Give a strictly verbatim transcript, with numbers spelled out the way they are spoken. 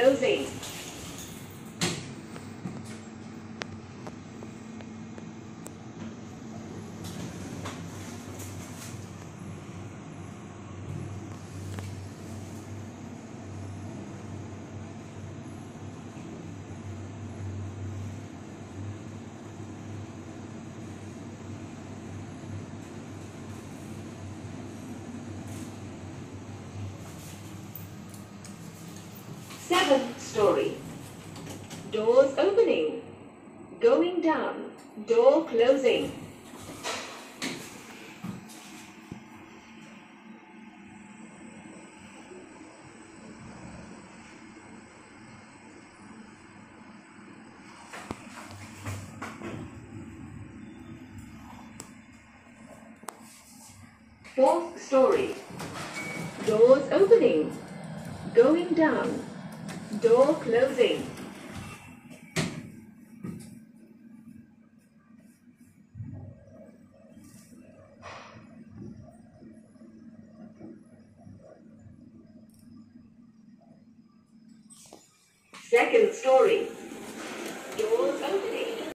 closing. Seventh story. Doors opening. Going down. Door closing. Fourth story. Doors opening. Going down. Door closing. Second story.